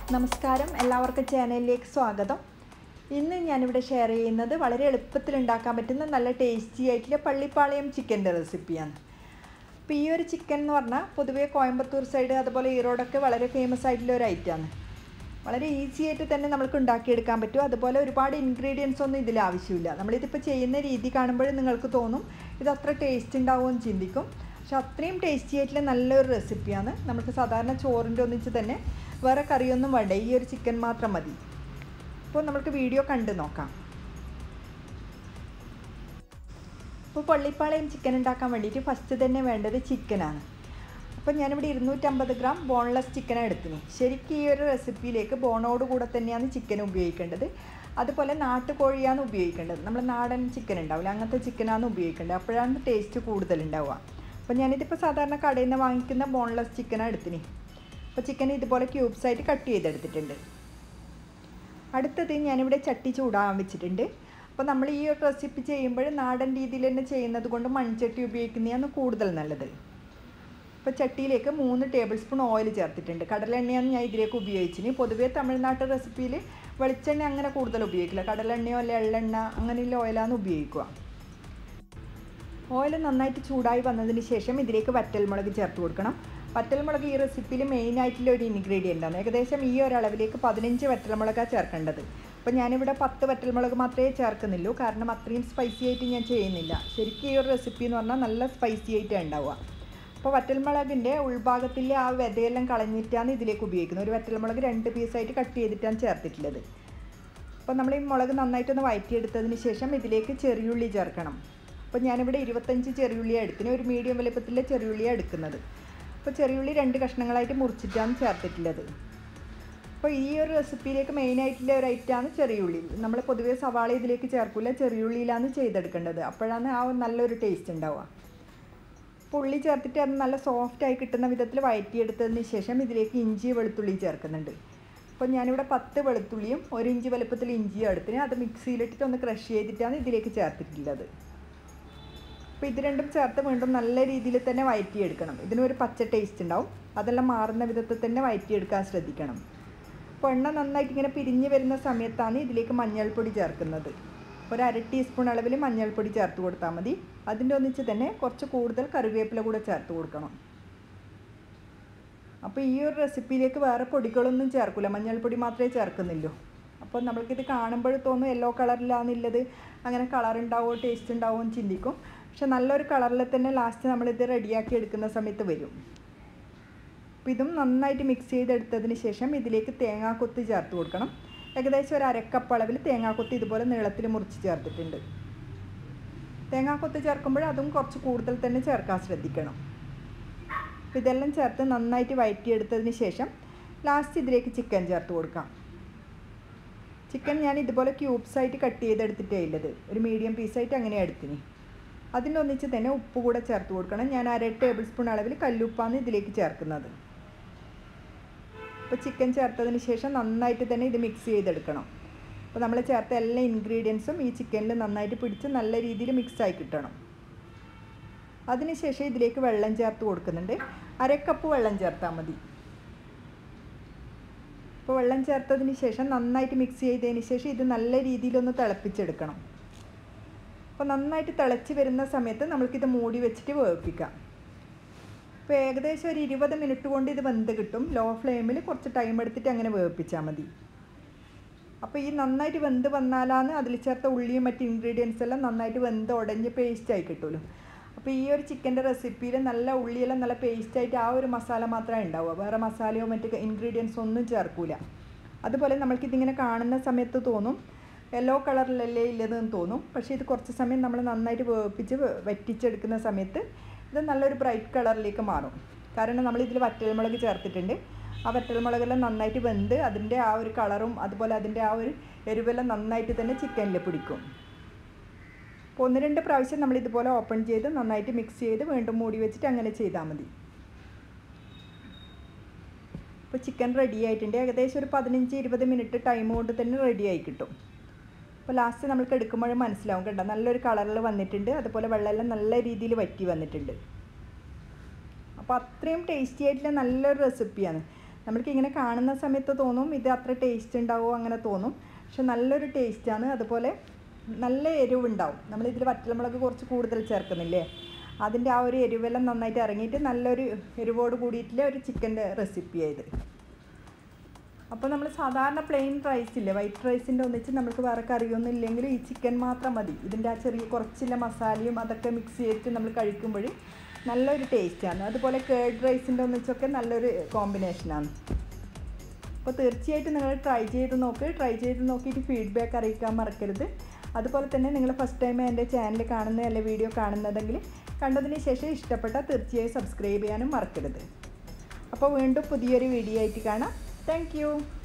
നമസ്കാരം, എല്ലാവർക്കും ചാനലിലേക്ക് സ്വാഗതം. ഇന്ന് ഞാനിവിടെ ഷെയർ ചെയ്യുന്നത് വളരെ എളുപ്പത്തിൽ ഉണ്ടാക്കാൻ പറ്റുന്ന നല്ല ടേസ്റ്റി ആയിട്ടുള്ള പള്ളിപ്പാളയം ചിക്കൻ്റെ റെസിപ്പിയാണ്. അപ്പോൾ ഈ ഒരു ചിക്കൻ എന്ന് പറഞ്ഞാൽ പൊതുവേ കോയമ്പത്തൂർ സൈഡ് അതുപോലെ ഈറോഡൊക്കെ വളരെ ഫേമസ് ആയിട്ടുള്ള ഒരു ഐറ്റമാണ്. വളരെ ഈസി ആയിട്ട് തന്നെ നമുക്ക് ഉണ്ടാക്കിയെടുക്കാൻ പറ്റും. അതുപോലെ ഒരുപാട് ഇൻഗ്രീഡിയൻസ് ഒന്നും ഇതിൽ ആവശ്യമില്ല. നമ്മളിതിപ്പോൾ ചെയ്യുന്ന രീതി കാണുമ്പോൾ നിങ്ങൾക്ക് തോന്നും ഇത് അത്ര ടേസ്റ്റ് ഉണ്ടാവുമെന്ന് ചിന്തിക്കും. പക്ഷെ അത്രയും ടേസ്റ്റി ആയിട്ടുള്ള നല്ലൊരു റെസിപ്പിയാണ്. നമുക്ക് സാധാരണ ചോറിൻ്റെ ഒന്നിച്ച് തന്നെ വേറെ കറിയൊന്നും വേണ്ട, ഈ ഒരു ചിക്കൻ മാത്രം മതി. അപ്പോൾ നമുക്ക് വീഡിയോ കണ്ടു നോക്കാം. അപ്പോൾ പള്ളിപ്പാളയം ചിക്കൻ ഉണ്ടാക്കാൻ വേണ്ടിയിട്ട് ഫസ്റ്റ് തന്നെ വേണ്ടത് ചിക്കനാണ്. അപ്പോൾ ഞാനിവിടെ 250 ഗ്രാം ബോൺലെസ് ചിക്കനാണ് എടുത്തിന്. ശരിക്കും ഈ ഒരു റെസിപ്പിയിലേക്ക് ബോണോട് കൂടെ തന്നെയാണ് ചിക്കൻ ഉപയോഗിക്കേണ്ടത്. അതുപോലെ നാട്ടുകോഴിയാണ് ഉപയോഗിക്കേണ്ടത്. നമ്മൾ നാടൻ ചിക്കൻ ഉണ്ടാവില്ല, അങ്ങനത്തെ ചിക്കനാണ് ഉപയോഗിക്കേണ്ടത്. അപ്പോഴാണ് ടേസ്റ്റ് കൂടുതലുണ്ടാവുക. അപ്പോൾ ഞാനിതിപ്പോൾ സാധാരണ കടയിൽ നിന്ന് വാങ്ങിക്കുന്ന ബോൺലെസ് ചിക്കനാണ് എടുത്തിന്. അപ്പോൾ ചിക്കൻ ഇതുപോലെ ക്യൂബ്സായിട്ട് കട്ട് ചെയ്തെടുത്തിട്ടുണ്ട്. അടുത്തത് ഞാനിവിടെ ചട്ടി ചൂടാകാൻ വെച്ചിട്ടുണ്ട്. അപ്പോൾ നമ്മൾ ഈ ഒരു റെസിപ്പി ചെയ്യുമ്പോൾ നാടൻ രീതിയിൽ തന്നെ ചെയ്യുന്നത് കൊണ്ട് മൺചട്ടി ഉപയോഗിക്കുന്നതാണ് കൂടുതൽ നല്ലത്. അപ്പോൾ ചട്ടിയിലേക്ക് 3 ടേബിൾ സ്പൂൺ ഓയിൽ ചേർത്തിട്ടുണ്ട്. കടലെണ്ണയാണ് ഞാൻ ഇതിലേക്ക് ഉപയോഗിച്ചിന്. പൊതുവേ തമിഴ്നാട്ട് റെസിപ്പിയിൽ വെളിച്ചെണ്ണ അങ്ങനെ കൂടുതൽ ഉപയോഗിക്കില്ല. കടലെണ്ണയോ അല്ലെ എള്ളെണ്ണ അങ്ങനെയുള്ള ഓയിലാണ് ഉപയോഗിക്കുക. ഓയിൽ നന്നായിട്ട് ചൂടായി വന്നതിന് ശേഷം ഇതിലേക്ക് വറ്റൽമുളക് ചേർത്ത് കൊടുക്കണം. വറ്റൽമുളക് ഈ റെസിപ്പിയിൽ മെയിനായിട്ടുള്ള ഒരു ഇൻഗ്രീഡിയൻ്റാണ്. ഏകദേശം ഈ ഒരളവിലേക്ക് 15 വറ്റൽമുളകാണ് ചേർക്കേണ്ടത്. അപ്പോൾ ഞാനിവിടെ 10 വറ്റൽമുളക് മാത്രമേ ചേർക്കുന്നുള്ളൂ, കാരണം അത്രയും സ്പൈസി ആയിട്ട് ഞാൻ ചെയ്യുന്നില്ല. ശരിക്കും ഈ ഒരു റെസിപ്പി എന്ന് പറഞ്ഞാൽ നല്ല സ്പൈസി ആയിട്ട് ഉണ്ടാവുക. അപ്പോൾ വറ്റൽമുളകിൻ്റെ ഉൾഭാഗത്തിലെ ആ വിതയെല്ലാം കളഞ്ഞിട്ടാണ് ഇതിലേക്ക് ഉപയോഗിക്കുന്നത്. ഒരു വറ്റൽമുളക് 2 പീസായിട്ട് കട്ട് ചെയ്തിട്ടാണ് ചേർത്തിട്ടുള്ളത്. അപ്പോൾ നമ്മൾ ഈ മുളക് നന്നായിട്ടൊന്ന് വഴറ്റിയെടുത്തതിന് ശേഷം ഇതിലേക്ക് ചെറിയുള്ളി ചേർക്കണം. അപ്പോൾ ഞാനിവിടെ 25 ചെറിയുള്ളിയാണ് എടുത്തിന്. ഒരു മീഡിയം വലുപ്പത്തിലെ ചെറിയുള്ളിയാണ് എടുക്കുന്നത്. അപ്പോൾ ചെറിയുള്ളി 2 കഷ്ണങ്ങളായിട്ട് മുറിച്ചിട്ടാണ് ചേർത്തിട്ടുള്ളത്. അപ്പോൾ ഈ ഒരു റെസിപ്പിയിലേക്ക് മെയിനായിട്ടുള്ള ഒരു ഐറ്റമാണ് ചെറിയുള്ളി. നമ്മൾ പൊതുവേ സവാള ഇതിലേക്ക് ചേർക്കില്ല, ചെറിയുള്ളിയിലാണ് ചെയ്തെടുക്കേണ്ടത്. അപ്പോഴാണ് ആ നല്ലൊരു ടേസ്റ്റ് ഉണ്ടാവുക. അപ്പോൾ ഉള്ളി ചേർത്തിട്ട് അത് നല്ല സോഫ്റ്റായി കിട്ടുന്ന വിധത്തിൽ വഴറ്റിയെടുത്തതിന് ശേഷം ഇതിലേക്ക് ഇഞ്ചി വെളുത്തുള്ളി ചേർക്കുന്നുണ്ട്. അപ്പോൾ ഞാനിവിടെ 10 വെളുത്തുള്ളിയും 1 ഇഞ്ച് വലുപ്പത്തിൽ ഇഞ്ചിയും എടുത്തിന്. അത് മിക്സിയിലിട്ടിട്ട് ഒന്ന് ക്രഷ് ചെയ്തിട്ടാണ് ഇതിലേക്ക് ചേർത്തിട്ടുള്ളത്. അപ്പോൾ ഇത് രണ്ടും ചേർത്ത് വീണ്ടും നല്ല രീതിയിൽ തന്നെ വഴറ്റിയെടുക്കണം. ഇതിനൊരു പച്ച ടേസ്റ്റ് ഉണ്ടാവും. അതെല്ലാം മാറുന്ന വിധത്തിൽ തന്നെ വഴറ്റിയെടുക്കാൻ ശ്രദ്ധിക്കണം. അപ്പോൾ എണ്ണ നന്നായിട്ട് ഇങ്ങനെ പിരിഞ്ഞ് വരുന്ന സമയത്താണ് ഇതിലേക്ക് മഞ്ഞൾപ്പൊടി ചേർക്കുന്നത്. ഒരു 1/2 ടീസ്പൂൺ അളവിൽ മഞ്ഞൾപ്പൊടി ചേർത്ത് കൊടുത്താൽ മതി. അതിൻ്റെ ഒന്നിച്ച് തന്നെ കുറച്ച് കൂടുതൽ കറിവേപ്പില കൂടെ ചേർത്ത് കൊടുക്കണം. അപ്പോൾ ഈ ഒരു റെസിപ്പിയിലേക്ക് വേറെ പൊടികളൊന്നും ചേർക്കില്ല, മഞ്ഞൾപ്പൊടി മാത്രമേ ചേർക്കുന്നുള്ളൂ. അപ്പോൾ നമ്മൾക്കിത് കാണുമ്പോൾ തോന്നും യെല്ലോ കളറിലാണുള്ളത്, അങ്ങനെ കളർ ഉണ്ടാവുമോ ടേസ്റ്റ് ഉണ്ടാവുമോ എന്ന് ചിന്തിക്കും. പക്ഷെ നല്ലൊരു കളറിൽ തന്നെ ലാസ്റ്റ് നമ്മളിത് റെഡിയാക്കി എടുക്കുന്ന സമയത്ത് വരും. അപ്പോൾ ഇതും നന്നായിട്ട് മിക്സ് ചെയ്തെടുത്തതിന് ശേഷം ഇതിലേക്ക് തേങ്ങാക്കൊത്ത് ചേർത്ത് കൊടുക്കണം. ഏകദേശം ഒരു 1/2 കപ്പ് അളവിൽ തേങ്ങാക്കൊത്ത് ഇതുപോലെ നീളത്തിൽ മുറിച്ച് ചേർത്തിട്ടുണ്ട്. തേങ്ങാക്കൊത്ത് ചേർക്കുമ്പോൾ അതും കുറച്ച് കൂടുതൽ തന്നെ ചേർക്കാൻ ശ്രദ്ധിക്കണം. അപ്പോൾ ഇതെല്ലാം ചേർത്ത് നന്നായിട്ട് വഴറ്റിയെടുത്തതിന് ശേഷം ലാസ്റ്റ് ഇതിലേക്ക് ചിക്കൻ ചേർത്ത് കൊടുക്കാം. ചിക്കൻ ഞാൻ ഇതുപോലെ ക്യൂബ്സായിട്ട് കട്ട് ചെയ്തെടുത്തിട്ടേ ഉള്ളത്. ഒരു മീഡിയം പീസായിട്ട് അങ്ങനെ എടുത്തിന്. അതിൻ്റെ ഒന്നിച്ച് തന്നെ ഉപ്പ് കൂടെ ചേർത്ത് കൊടുക്കണം. ഞാൻ 1/2 ടേബിൾ സ്പൂൺ അളവിൽ കല്ലുപ്പാണ് ഇതിലേക്ക് ചേർക്കുന്നത്. അപ്പോൾ ചിക്കൻ ചേർത്തതിന് ശേഷം നന്നായിട്ട് തന്നെ ഇത് മിക്സ് ചെയ്തെടുക്കണം. അപ്പോൾ നമ്മൾ ചേർത്ത എല്ലാ ഇൻഗ്രീഡിയൻസും ഈ ചിക്കനിൽ നന്നായിട്ട് പിടിച്ച് നല്ല രീതിയിൽ മിക്സായി കിട്ടണം. അതിനുശേഷം ഇതിലേക്ക് വെള്ളം ചേർത്ത് കൊടുക്കുന്നുണ്ട്. 1/2 കപ്പ് വെള്ളം ചേർത്താൽ മതി. അപ്പോൾ വെള്ളം ചേർത്തതിന് ശേഷം നന്നായിട്ട് മിക്സ് ചെയ്തതിന് ശേഷം ഇത് നല്ല രീതിയിലൊന്ന് തിളപ്പിച്ചെടുക്കണം. അപ്പോൾ നന്നായിട്ട് തിളച്ച് വരുന്ന സമയത്ത് നമ്മൾക്കിത് മൂടി വെച്ചിട്ട് വേവിപ്പിക്കാം. അപ്പോൾ ഏകദേശം ഒരു 20 മിനിറ്റ് കൊണ്ട് ഇത് വെന്ത് കിട്ടും. ലോ ഫ്ലെയിമിൽ കുറച്ച് ടൈം എടുത്തിട്ട് അങ്ങനെ വേവിപ്പിച്ചാൽ മതി. അപ്പോൾ ഈ നന്നായിട്ട് വെന്ത് വന്നാലാണ് അതിൽ ചേർത്ത ഉള്ളിയും മറ്റ് ഇൻഗ്രീഡിയൻസ് എല്ലാം നന്നായിട്ട് വെന്ത് ഉടഞ്ഞ് പേസ്റ്റായി കിട്ടുമല്ലോ. അപ്പോൾ ഈ ഒരു ചിക്കൻ്റെ റെസിപ്പിയിൽ നല്ല ഉള്ളിയെല്ലാം നല്ല പേസ്റ്റായിട്ട് ആ ഒരു മസാല മാത്രമേ ഉണ്ടാവുക, വേറെ മസാലയോ മറ്റ് ഇൻഗ്രീഡിയൻസ് ഒന്നും ചേർക്കില്ല. അതുപോലെ നമ്മൾക്കിതിങ്ങനെ കാണുന്ന സമയത്ത് തോന്നും യെല്ലോ കളറിലല്ലേ ഇല്ലതെന്ന് തോന്നും. പക്ഷേ ഇത് കുറച്ച് സമയം നമ്മൾ നന്നായിട്ട് വേവിപ്പിച്ച് വറ്റിച്ചെടുക്കുന്ന സമയത്ത് ഇത് നല്ലൊരു ബ്രൈറ്റ് കളറിലേക്ക് മാറും. കാരണം നമ്മളിതിൽ വറ്റൽമുളക് ചേർത്തിട്ടുണ്ട്. ആ വറ്റൽമുളകെല്ലാം നന്നായിട്ട് വെന്ത് അതിൻ്റെ ആ ഒരു കളറും അതുപോലെ അതിൻ്റെ ആ ഒരു എരിവെല്ലാം നന്നായിട്ട് തന്നെ ചിക്കനിൽ പിടിക്കും. അപ്പോൾ 1-2 പ്രാവശ്യം നമ്മളിതുപോലെ ഓപ്പൺ ചെയ്ത് നന്നായിട്ട് മിക്സ് ചെയ്ത് വീണ്ടും മൂടി വെച്ചിട്ട് അങ്ങനെ ചെയ്താൽ മതി. അപ്പോൾ ചിക്കൻ റെഡി ആയിട്ടുണ്ട്. ഏകദേശം ഒരു 15-20 മിനിറ്റ് ടൈം കൊണ്ട് തന്നെ റെഡിയായി കിട്ടും. അപ്പോൾ ലാസ്റ്റ് നമ്മൾക്ക് എടുക്കുമ്പോഴും മനസ്സിലാവും കേട്ടോ, നല്ലൊരു കളറിൽ വന്നിട്ടുണ്ട്. അതുപോലെ വെള്ളമെല്ലാം നല്ല രീതിയിൽ വറ്റി വന്നിട്ടുണ്ട്. അപ്പോൾ അത്രയും ടേസ്റ്റി ആയിട്ടുള്ള നല്ലൊരു റെസിപ്പിയാണ്. നമ്മൾക്ക് ഇങ്ങനെ കാണുന്ന സമയത്ത് തോന്നും ഇത് അത്ര ടേസ്റ്റ് ഉണ്ടാവുമോ അങ്ങനെ തോന്നും, പക്ഷെ നല്ലൊരു ടേസ്റ്റാണ്. അതുപോലെ നല്ല എരിവുണ്ടാവും. നമ്മളിതിൽ വറ്റൽമുളക് കുറച്ച് കൂടുതൽ ചേർക്കുന്നില്ലേ, അതിൻ്റെ ആ ഒരു എരിവെല്ലാം നന്നായിട്ട് ഇറങ്ങിയിട്ട് നല്ലൊരു എരിവോട് കൂടിയിട്ടുള്ള ഒരു ചിക്കൻ്റെ റെസിപ്പിയായത്. അപ്പോൾ നമ്മൾ സാധാരണ പ്ലെയിൻ റൈസില്ലേ, വൈറ്റ് റൈസിൻ്റെ ഒന്നിച്ച് നമുക്ക് വേറെ കറിയൊന്നും ഇല്ലെങ്കിൽ ഈ ചിക്കൻ മാത്രം മതി. ഇതിൻ്റെ ആ ചെറിയ കുറച്ചില്ല മസാലയും അതൊക്കെ മിക്സ് ചെയ്തിട്ട് നമ്മൾ കഴിക്കുമ്പോൾ നല്ലൊരു ടേസ്റ്റാണ്. അതുപോലെ കേർഡ് റൈസിൻ്റെ ഒന്നിച്ചൊക്കെ നല്ലൊരു കോമ്പിനേഷനാണ്. അപ്പോൾ തീർച്ചയായിട്ടും നിങ്ങൾ ട്രൈ ചെയ്ത് നോക്കിയിട്ട് ഫീഡ്ബാക്ക് അറിയിക്കാൻ മറക്കരുത്. അതുപോലെ തന്നെ നിങ്ങൾ ഫസ്റ്റ് ടൈം എൻ്റെ ചാനൽ കാണുന്ന അല്ലെ വീഡിയോ കാണുന്നതെങ്കിൽ കണ്ടതിന് ശേഷം ഇഷ്ടപ്പെട്ടാൽ തീർച്ചയായും സബ്സ്ക്രൈബ് ചെയ്യാനും മറക്കരുത്. അപ്പോൾ വീണ്ടും പുതിയൊരു വീഡിയോ ആയിട്ട് കാണാം. Thank you.